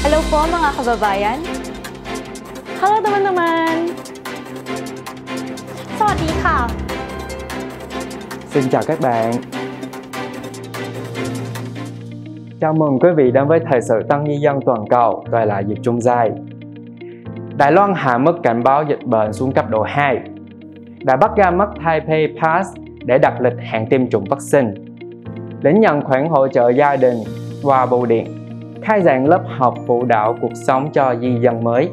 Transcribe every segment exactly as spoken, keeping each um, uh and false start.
Hello po mga kababayan. Hello teman-teman. Sawadee ka. Xin chào các bạn. Chào mừng quý vị đến với Thời sự Tân Di dân toàn cầu. Tôi là Diệp Trung Giai. Đài Loan hạ mức cảnh báo dịch bệnh xuống cấp độ hai. Đài Bắc ra mắt Taipei Pass để đặt lịch hạn tiêm chủng vaccine. Lĩnh nhận khoản hỗ trợ gia đình qua bưu điện. Khai giảng lớp học phụ đạo cuộc sống cho di dân mới.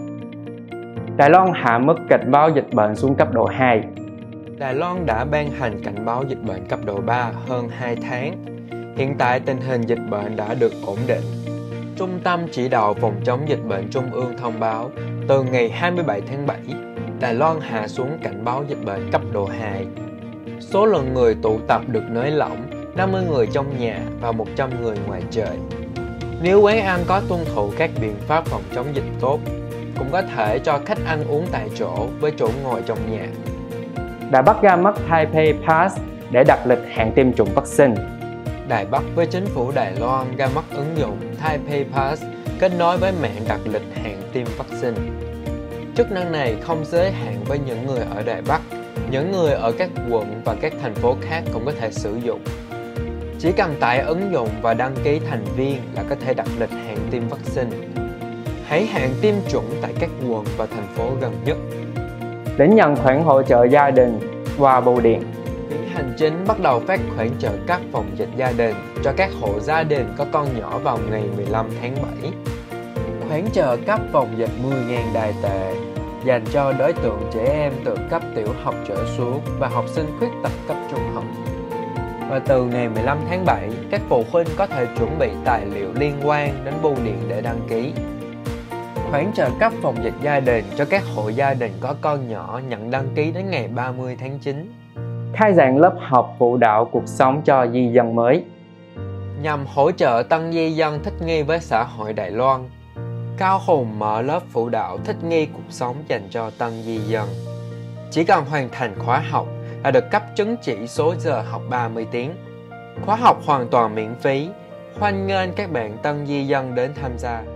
Đài Loan hạ mức cảnh báo dịch bệnh xuống cấp độ hai. Đài Loan đã ban hành cảnh báo dịch bệnh cấp độ ba hơn hai tháng. Hiện tại tình hình dịch bệnh đã được ổn định. Trung tâm Chỉ đạo Phòng chống dịch bệnh Trung ương thông báo từ ngày hai mươi bảy tháng bảy, Đài Loan hạ xuống cảnh báo dịch bệnh cấp độ hai. Số lượng người tụ tập được nới lỏng, năm mươi người trong nhà và một trăm người ngoài trời. Nếu quán ăn có tuân thủ các biện pháp phòng chống dịch tốt, cũng có thể cho khách ăn uống tại chỗ với chỗ ngồi trong nhà. Đài Bắc ra mắt Taipei Pass để đặt lịch hạn tiêm chủng vaccine. Đài Bắc với chính phủ Đài Loan ra mắt ứng dụng Taipei Pass kết nối với mạng đặt lịch hạn tiêm vaccine. Chức năng này không giới hạn với những người ở Đài Bắc, những người ở các quận và các thành phố khác cũng có thể sử dụng. Chỉ cần tải ứng dụng và đăng ký thành viên là có thể đặt lịch hạn tiêm vaccine. Hãy hạn tiêm chủng tại các quận và thành phố gần nhất. Lĩnh nhận khoản hỗ trợ gia đình qua bưu điện. Viện Hành Chính bắt đầu phát khoản trợ cấp phòng dịch gia đình cho các hộ gia đình có con nhỏ vào ngày mười lăm tháng bảy. Khoản trợ cấp phòng dịch mười nghìn đài tệ dành cho đối tượng trẻ em từ cấp tiểu học trở xuống và học sinh khuyết tật cấp trung học. Và từ ngày mười lăm tháng bảy, các phụ huynh có thể chuẩn bị tài liệu liên quan đến bưu điện để đăng ký. Khoản trợ cấp phòng dịch gia đình cho các hộ gia đình có con nhỏ nhận đăng ký đến ngày ba mươi tháng chín. Khai giảng lớp học phụ đạo cuộc sống cho di dân mới. Nhằm hỗ trợ tân di dân thích nghi với xã hội Đài Loan, Cao Hùng mở lớp phụ đạo thích nghi cuộc sống dành cho tân di dân. Chỉ cần hoàn thành khóa học là được cấp chứng chỉ số giờ học ba mươi tiếng. Khóa học hoàn toàn miễn phí. Hoan nghênh các bạn tân di dân đến tham gia.